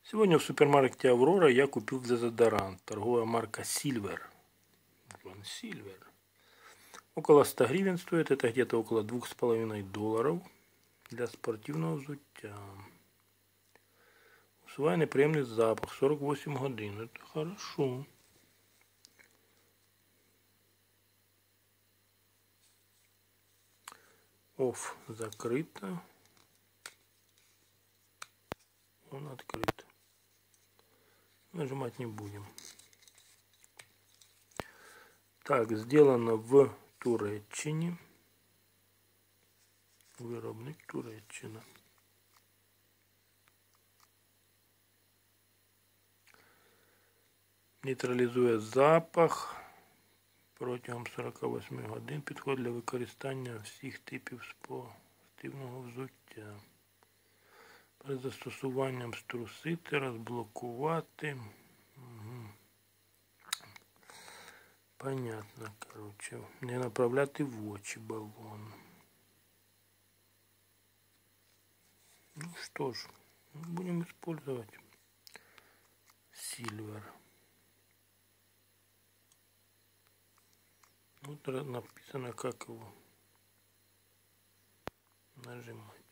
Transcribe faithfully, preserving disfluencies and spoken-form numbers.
Сегодня в супермаркете Аврора я купил дезодорант. Торговая марка Silver. Silver. Около ста гривен стоит. Это где-то около двух с половиной долларов для спортивного взуття. Усвоенный приемный запах. сорок восемь годин. Это хорошо. Офф закрыто. Он открыт. Нажимать не будем. Так, сделано в Туреччині. Виробник Туреччина. Нейтралізує запах протягом сорока восьми годин. Підходить для використання всіх типів спортивного взуття. Перед застосуванням струсити, розблокувати. Угу. Понятно, короче. Не направляти в очі баллон. Ну что ж, будем использовать Silver. Вот написано, как его нажимать.